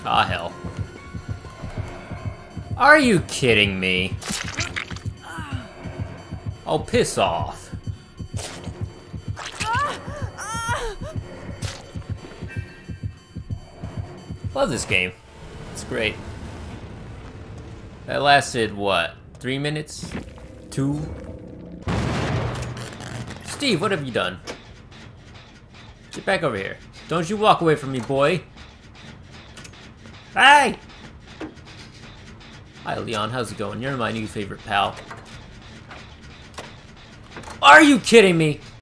Ah, hell. Are you kidding me? Oh, piss off. Love this game. It's great. That lasted, what? 3 minutes? 2? Steve, what have you done? Get back over here. Don't you walk away from me, boy. Hey! Hi, Leon. How's it going? You're my new favorite pal. Are you kidding me?